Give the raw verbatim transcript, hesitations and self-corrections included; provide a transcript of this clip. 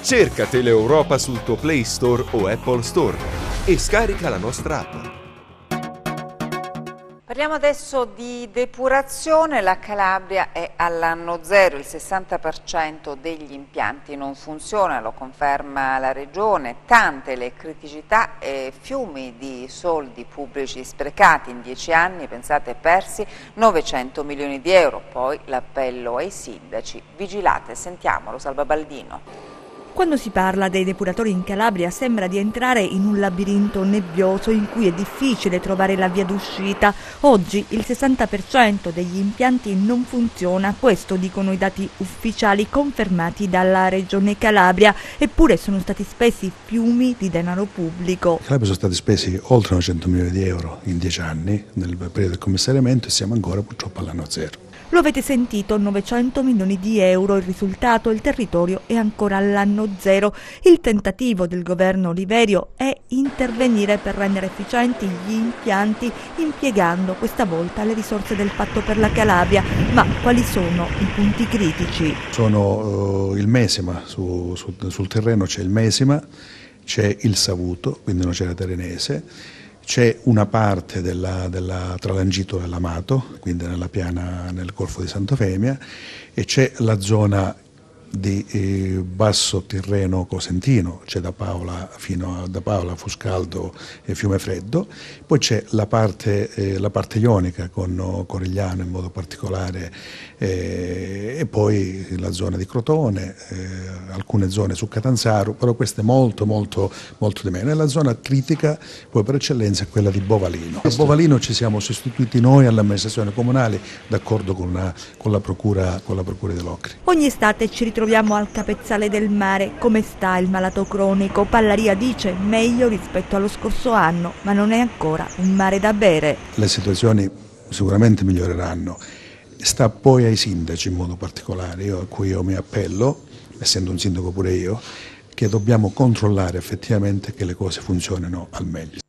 Cerca Teleeuropa sul tuo Play Store o Apple Store e scarica la nostra app. Parliamo adesso di depurazione. La Calabria è all'anno zero, il sessanta per cento degli impianti non funziona, lo conferma la Regione. Tante le criticità e fiumi di soldi pubblici sprecati in dieci anni, pensate, persi novecento milioni di euro. Poi l'appello ai sindaci: vigilate, sentiamolo, Salva Baldino. Quando si parla dei depuratori in Calabria sembra di entrare in un labirinto nebbioso in cui è difficile trovare la via d'uscita. Oggi il sessanta per cento degli impianti non funziona, questo dicono i dati ufficiali confermati dalla Regione Calabria, eppure sono stati spesi fiumi di denaro pubblico. In Calabria sono stati spesi oltre novecento milioni di euro in dieci anni nel periodo del commissariamento e siamo ancora purtroppo all'anno zero. Lo avete sentito, novecento milioni di euro, il risultato, il territorio è ancora all'anno zero. Il tentativo del governo Oliverio è intervenire per rendere efficienti gli impianti impiegando questa volta le risorse del Patto per la Calabria. Ma quali sono i punti critici? Sono uh, il Mesima, su, su, sul terreno c'è il Mesima, c'è il Savuto, quindi una c'è la Terenese. C'è una parte della, della, tra l'Angito e l'Amato, quindi nella piana nel Golfo di Sant'Eufemia, e c'è la zona di eh, Basso Tirreno Cosentino, c'è da Paola fino a da Paola, Fuscaldo e Fiumefreddo, poi c'è la parte, eh, la parte ionica con Corigliano in modo particolare, eh, e poi la zona di Crotone, eh, alcune zone su Catanzaro, però queste molto molto molto di meno. E la zona critica poi per eccellenza è quella di Bovalino. A Bovalino ci siamo sostituiti noi all'amministrazione comunale d'accordo con, una, con la procura con la procura di Locri. Ogni estate ci ritroviamo al capezzale del mare. Come sta il malato cronico? Pallaria dice meglio rispetto allo scorso anno, ma non è ancora un mare da bere. Le situazioni sicuramente miglioreranno. Sta poi ai sindaci in modo particolare, io, a cui io mi appello, essendo un sindaco pure io, che dobbiamo controllare effettivamente che le cose funzionino al meglio.